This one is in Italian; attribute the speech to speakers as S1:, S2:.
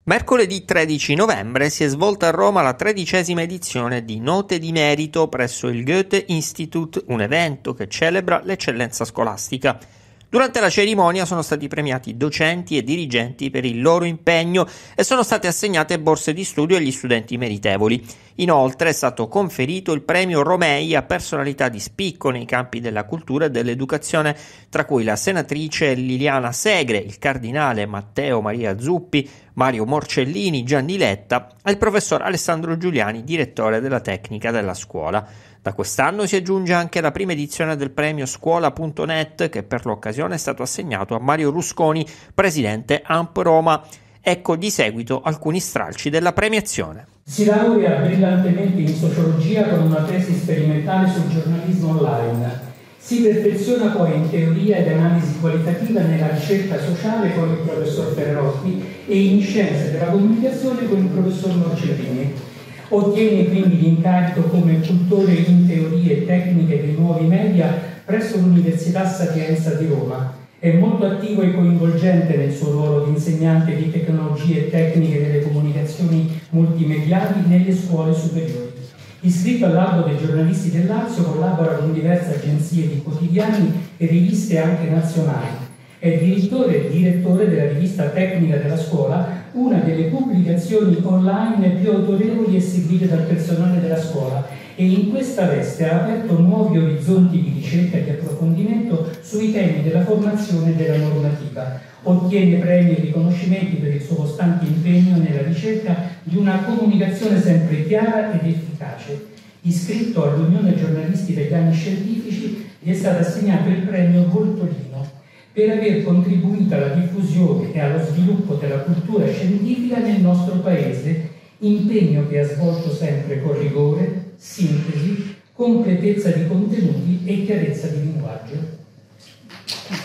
S1: Mercoledì 13 novembre si è svolta a Roma la 13ª edizione di Note di Merito presso il Goethe Institut, un evento che celebra l'eccellenza scolastica. Durante la cerimonia sono stati premiati docenti e dirigenti per il loro impegno e sono state assegnate borse di studio agli studenti meritevoli. Inoltre è stato conferito il premio Romei a personalità di spicco nei campi della cultura e dell'educazione, tra cui la senatrice Liliana Segre, il cardinale Matteo Maria Zuppi, Mario Morcellini, Gianni Letta e il professor Alessandro Giuliani, direttore della tecnica della scuola. Da quest'anno si aggiunge anche la prima edizione del premio Scuola.net, che per l'occasione è stato assegnato a Mario Rusconi, presidente AMP Roma. Ecco di seguito alcuni stralci della premiazione.
S2: Si laurea brillantemente in sociologia con una tesi sperimentale sul giornalismo online. Si perfeziona poi in teoria ed analisi qualitativa nella ricerca sociale con il professor Ferrotti e in scienze della comunicazione con il professor Morcellini. Ottiene quindi l'incarico come cultore in teorie e tecniche dei nuovi media presso l'Università Sapienza di Roma. È molto attivo e coinvolgente nel suo ruolo di insegnante di tecnologie e tecniche delle comunicazioni multimediali nelle scuole superiori. Iscritto all'albo dei giornalisti del Lazio, collabora con diverse agenzie di quotidiani e riviste anche nazionali. È direttore della rivista Tecnica della Scuola, una delle pubblicazioni online più autorevoli e seguite dal personale della scuola, e in questa veste ha aperto nuovi orizzonti di ricerca e di approfondimento sui temi della formazione e della normativa. Ottiene premi e riconoscimenti per il suo costante impegno nella ricerca di una comunicazione sempre chiara ed efficace. Iscritto all'Unione Giornalisti degli Anni Scientifici, gli è stato assegnato il premio Voltolino per aver contribuito alla diffusione e allo sviluppo della cultura scientifica nel nostro Paese, impegno che ha svolto sempre con rigore, sintesi, completezza di contenuti e chiarezza di linguaggio.